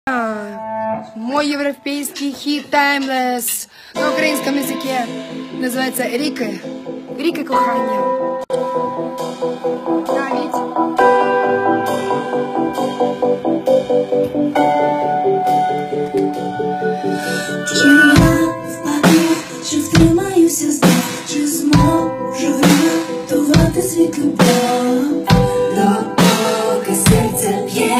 Мой європейський хіт «Timeless» на українському язикі називається «Ріки». «Ріки кохання». Навіть. Чи я впаду, чи втримаюся знов, чи зможу врятувати світ любов, допоки серце б'є.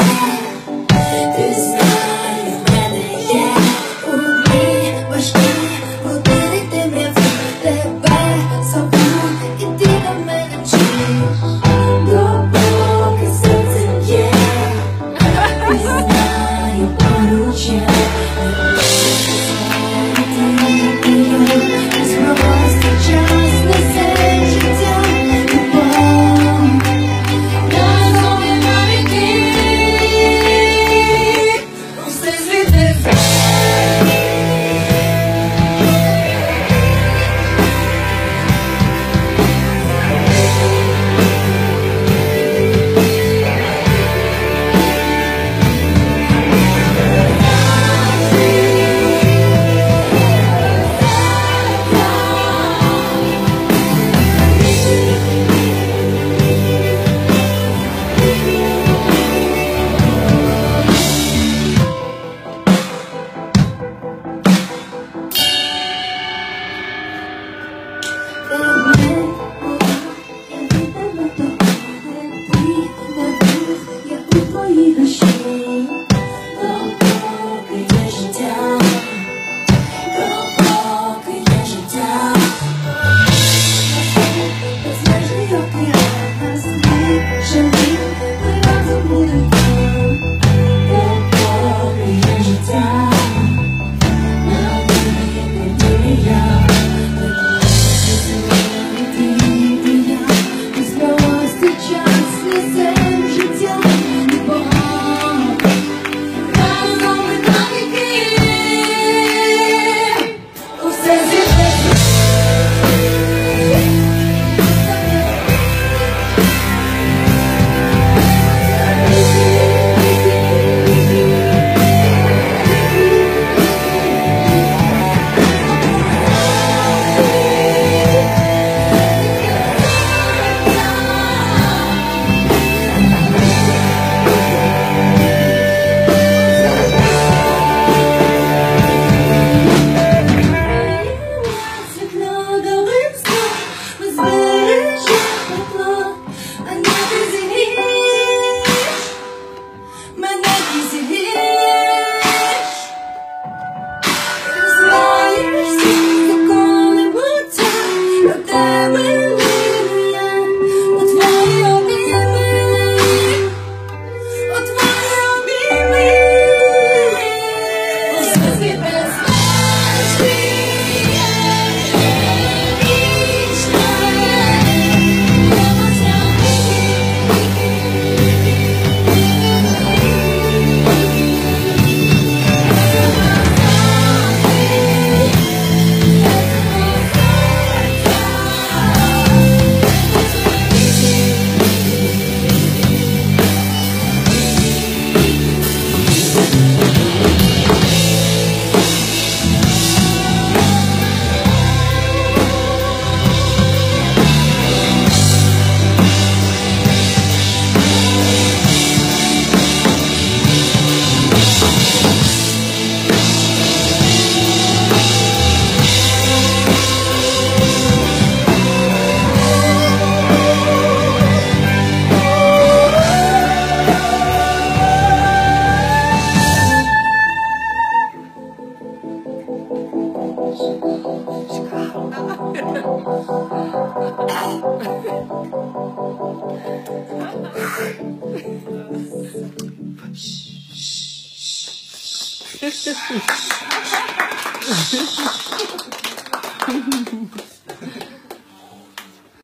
Ти знає, в мене є у мій важкий години темряви, тебе собою, і ти на мене вчиш, допоки серце б'є. Ти знає, поруч я. Shh.